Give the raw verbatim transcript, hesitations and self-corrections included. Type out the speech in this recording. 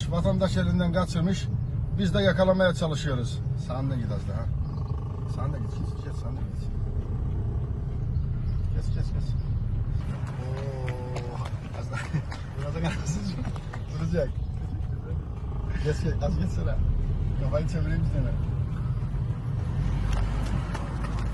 kaçırmış. Vatandaş elinden kaçırmış. Biz de yakalamaya çalışıyoruz. Sen de git az daha. Sen de git. Kes, kes, sen de git. Kes, kes, kes. Oo, az daha. Biraz da kalsın. Duracak. Kes, kes, az geçsene. Kafayı çevireyim seni.